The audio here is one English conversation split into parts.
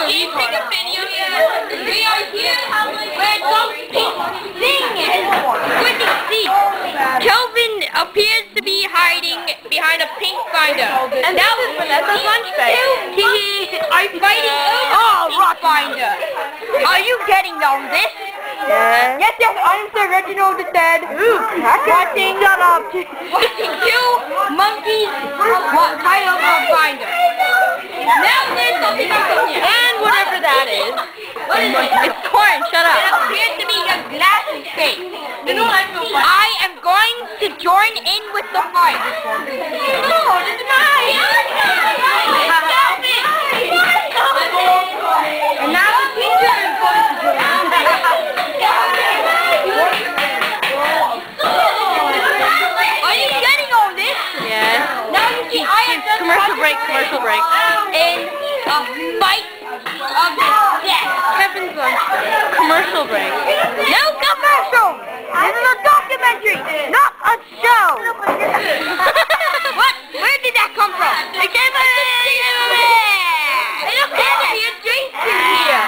can't take a video yet. We are here where some pink thing is squishing seats. Kelvin appears to be hiding behind a pink finder. And that was Vanessa's lunch bag. I'm fighting rock finder. Are you getting on this? Yes, I'm Sir Reginald the Third. Watching two monkeys fight over a finder. Now there's something else in here. And whatever that is. It's corn, shut up. It appears to be a glass cake. I am going to join in with the fight. No, this is mine. And now the teacher is going to join in. Are you getting on this? Yes. Now you see I am just Commercial break. in a fight of death. Kevin's lunch break. Commercial break. No commercial! This is a documentary, not a show! What? Where did that come from? It came from Jason here!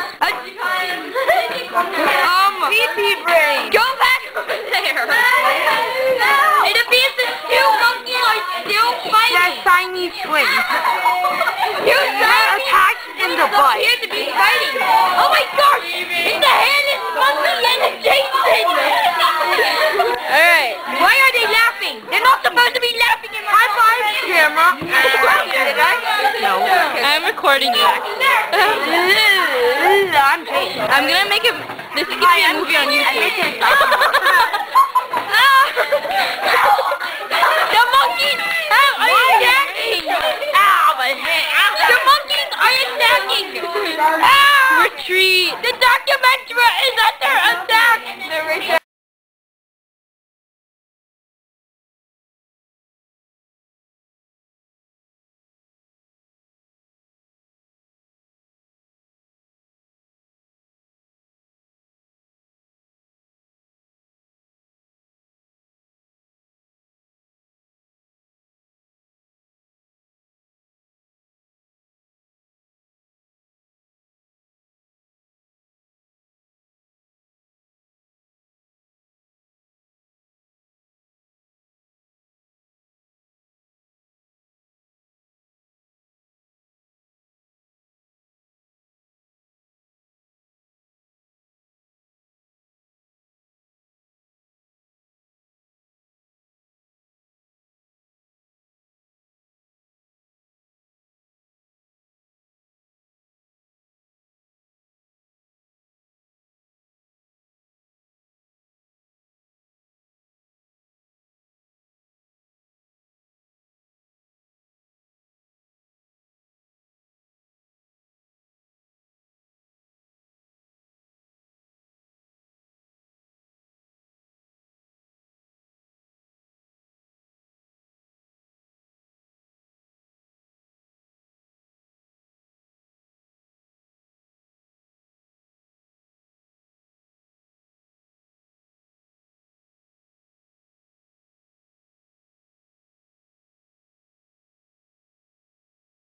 Pee-pee brain. Go back over there! It appears the two monkeys are still fighting! They're Siamese twins. They're attached in the butt. appear to be fighting! Oh my gosh! It's the hairless monkey and the Jason! Alright. Why are they laughing? They're not supposed to be laughing in my High five, camera. Did I? No. I'm recording you, actually. I'm Jason. I'm gonna make this is gonna be a movie on YouTube. The monkeys are attacking! Ow, my head! The monkeys are attacking! Ow! Retreat. The documentary is under